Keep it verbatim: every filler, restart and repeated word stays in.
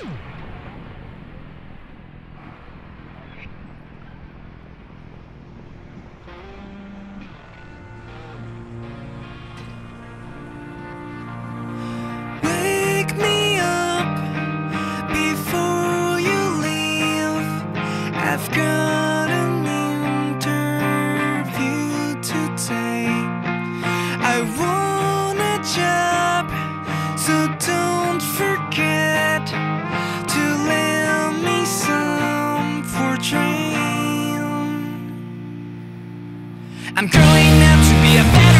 Wake me up before you leave. I've got an interview today. I want a job, so don't forget to lend me some for train. I'm growing up to be a